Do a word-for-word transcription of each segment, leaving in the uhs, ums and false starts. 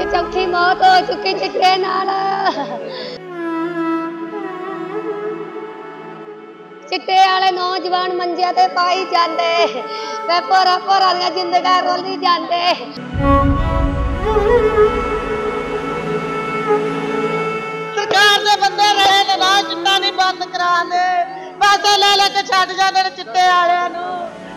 चौथी मौत हो चुकी चिट्टे नाल। चिट्टे वाले नौजवान मंजिया ते पाई जांदे ते पोरा पोरा दी जिंदगी रोली जांदे। सरकार दे बंदे रहे ने ना चिट्टा नहीं बंद करा दे, पैसे ले लेके छड्ड जांदे ने चिट्टे वालियां नूं।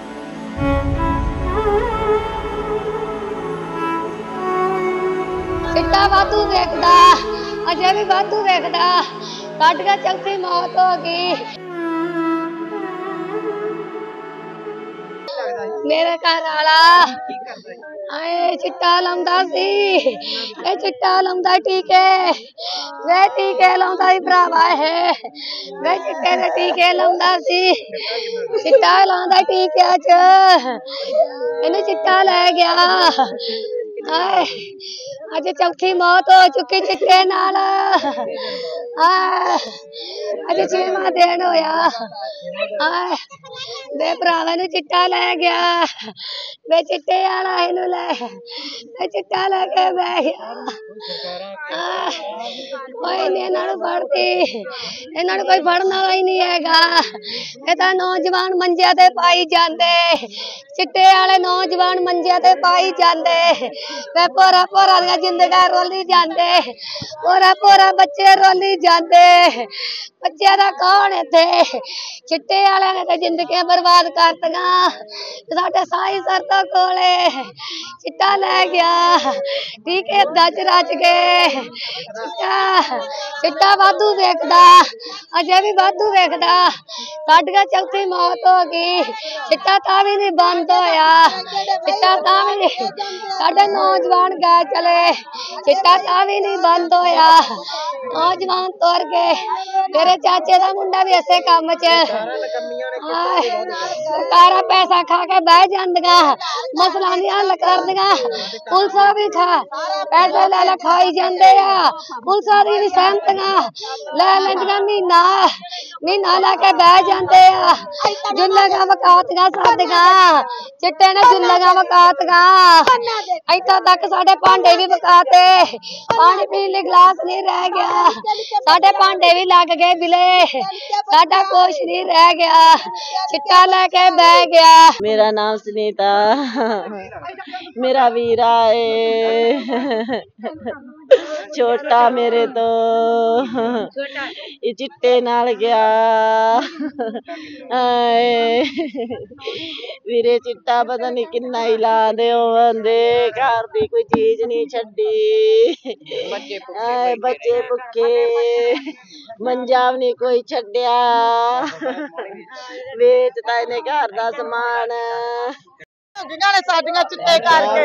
चिट्टा वाधू वेखदा अजे भी वाधू वेखदा कट के चौथी मौत हो गई। मेरे घर वाला आए चिट्टा लाउंदा सी, ए चिट्टा लाउंदा टीके वे टीके लाउंदा ही भरावा है वे चिट्टे दे टीके लाउंदा सी। चिट्टा लाउंदा टीके च इन्हें चिट्टा ले गया। आए अज चौथी मौत हो चुकी चिट्टे नाल। अज छेवां दिन होया दे भरावे नूं चिट्टा लै गया वे चिट्टे वाला इनू लै वे चिट्टा लैके बह गया। कोई नहीं इन्हां नूं फड़दी, इन्हां नूं कोई फड़ना ही नहीं हैगा। ये तां नौजवान मंजिया ते पाई जांदे, चिट्टे वाले नौजवान मंजिया ते पाई जांदे ते पोरा पोरा दी जिंदगी रोली जांदे, पोरा पोरा बच्चे रोली जांदे। बच्चे दा कौन इत्थे? चिट्टे वाले ने ते जिंदगी बर्बाद करतियां। साडे साई सरता कोले चिट्टा लै गया टीके दच रच गए। चिट्टा चिट्टा वाधू वेखदा अजे भी वाधू वेखदा कट के चौथी मौत हो गई। चिट्टा तां भी नहीं बंद होया, चिट्टा तां भी नहीं साडे नौजवान गए चले, चिट्टा तां भी नहीं बंद होया। नौजवान तुर गए। मेरे चाचे दा मुंडा भी इसे काम च सरकारां पैसा खा के बह जांदियां, मसला नहीं हल करदियां। पुलिसां भी खा पैसे ले ले खाई जांदे आ, पुलिसां दी भी सहमतियां ले लैंदियां महीना महीना लैके बह जांदे आ। जुल्लियां वकातियां साडियां चिट्टे ने जुल्लियां वकातियां। इत्थों तक साडे भांडे भी वकाते, पानी पीने लई गिलास नहीं रह गया, साडे भांडे भी लग गए बिले, साडा कुछ नहीं रह गया। चिट्टा लेके बह गया। मेरा नाम सुनीता मेरा वीरा है छोटा मेरे तो ये चिट्टे नाल गया। वीरे चिट्टा पता नहीं किन्ना ही ला दे होंदे, घर दी कोई चीज नहीं छड्डी, बच्चे भुखे मंजा भी नहीं कोई छड्डिया, वेचता इन्हें घर दा समान। साडियां चिट्टे करके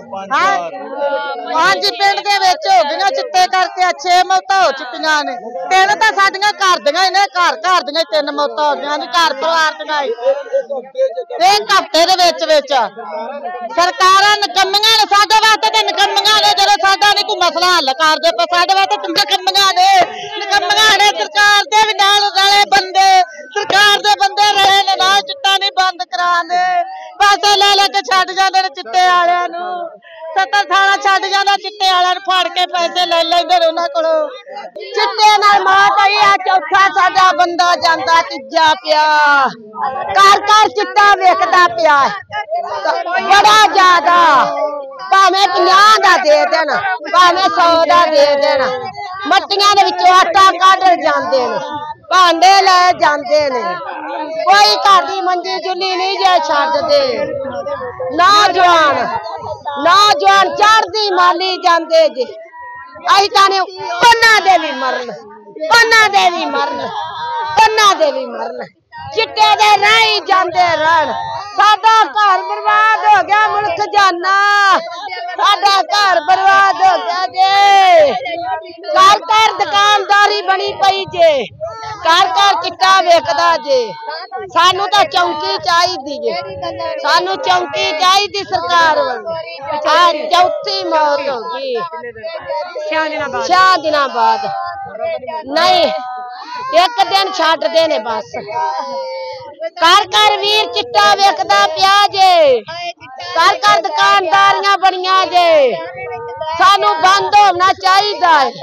हाँ जी पिंड दे विच हो गईयां चिट्टे करके छे मौतां हो चुकियां ने। तीन तां साडियां घर दियां ही ने, घर घर दियां तीन मौतां हो गईयां ने, घर परिवार दियां ही एक हफ्ते दे विच विच। सरकारां नकम्मियां ने, साडे वास्ते ते नकम्मियां ने जदों साडा नहीं कोई मसला हल करदे पे, साडे वास्ते ते नकम्मियां ने नकम्मियां ने। सरकार दे भी नाल रले बंदे, सरकार दे बंदे रहे ने ना चिट्टा नहीं बंद करा दे, पैसे ले लेके छड्ड जांदे ने चिट्टे वालियां नूं। सत्तर थाना छड्ड जांदा चिट्टे वालियां नूं, फड़ के पैसे ले लैंदे ने उन्हां कोलों। चिट्टे नाल मौत आई आ, चौथा साडा बंदा जांदा तिजा पिया, घर घर चिट्टा वेखदा पिया बड़ा ज्यादा। भावें पचास दा दे देन, भावें सौ दा दे देन, मट्टियां दे विचों आटा कढ जांदे ने, भांडे ले जांदे ने, कोई घर दी मंजी जुली नहीं जे छड्डदे। नौजवान नौजवान चढ़दी माली जांदे जे, असीं चाहने उन्हां दे भी मरन, उन्हां दे भी मरन, उन्हां दे भी मरन, चिट्टे दे रही जांदे रहन। साडा घर बर्बाद हो गया, मुल्क जाना साडा घर बर्बाद हो गया जे। घर घर दुकानदारी बनी पई जे, घर घर चिट्टा वेखदा जे। सानू तो चौंकी चाहिदी जे, सानू चौंकी चाहिदी सरकार वाली। आज चौथी मौत हो गई छह दिना बाद, नहीं एक दिन छड्डदे ने बस। घर घर वीर चिट्टा वेखदा पिया जे, ਘਰ ਘਰ ਦੁਕਾਨਦਾਰੀਆਂ ਬਣੀਆਂ ਜੇ ਸਾਨੂੰ ਬੰਦ ਹੋਣਾ ਚਾਹੀਦਾ ਹੈ।